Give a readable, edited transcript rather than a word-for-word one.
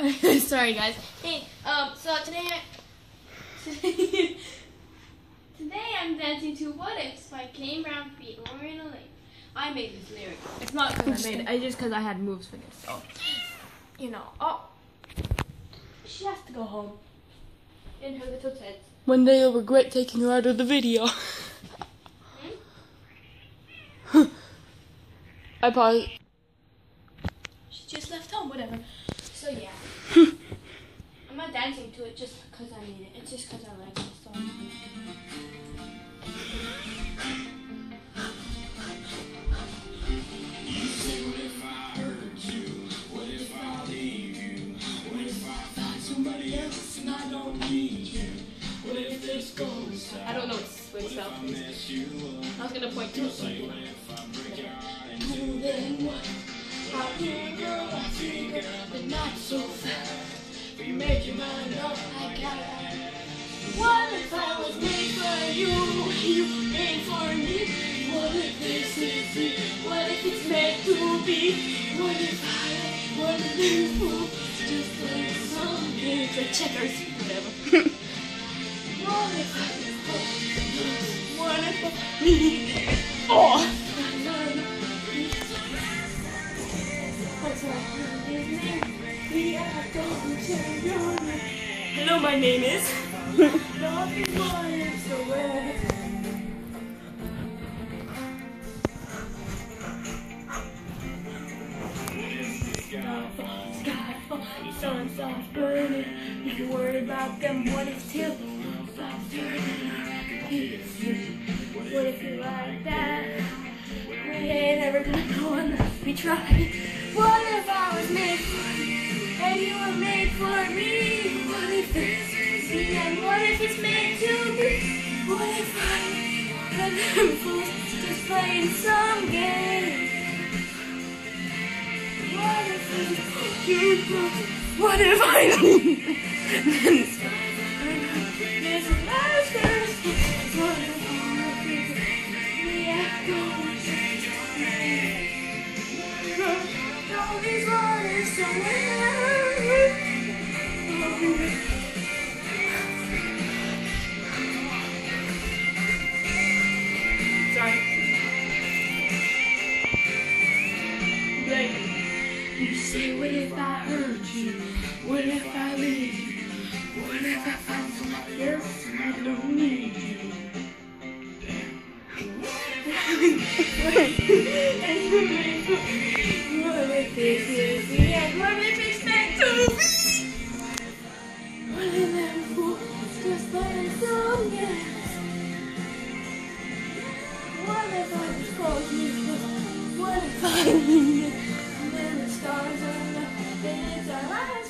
Sorry, guys. Hey, so today I'm dancing to What Ifs by Kane Brown feat. Laurie in a Lake. I made this lyric. It's not because I made it. It's just because I had moves for this. So, you know. Oh, she has to go home in her little tits. One day you'll regret taking her out of the video. I paused. She just left home, whatever. So yeah. I'm not dancing to it just because I made it. It's just because I like this song. You say, what if I hurt you? What if I leave you? What if I find somebody else and I don't need you? What if this goes south? I don't know what switch out is. I was gonna point to it. Say, what if I break your heart and then what? How can girl, I figure, but not so fast. You make your mind up, I got it. What if I was made for you? You made for me. What if this is it? What if it's meant to be? What if I want to live just like some games like checkers, whatever. What if I just what if me? Oh! Hello, my name is. Skyfall, sun starts burning. If you worry about them, what if till stops turning? What if you like that? We ain't ever gonna go unless we try. What if I was made for you and you were made for me? What if it's the end? What if it's meant to be? What if I let them fools just playing some game? What if what if I there's a master? What if all these waters somewhere? Sorry. Like, you say, what if I hurt you? What if I leave you? What if I find somebody else and I don't need you? What if this is the end? What if it's meant to be? What if them fools just playing some games? What if I just called you? What if I leave you? And then the stars are up and it's our last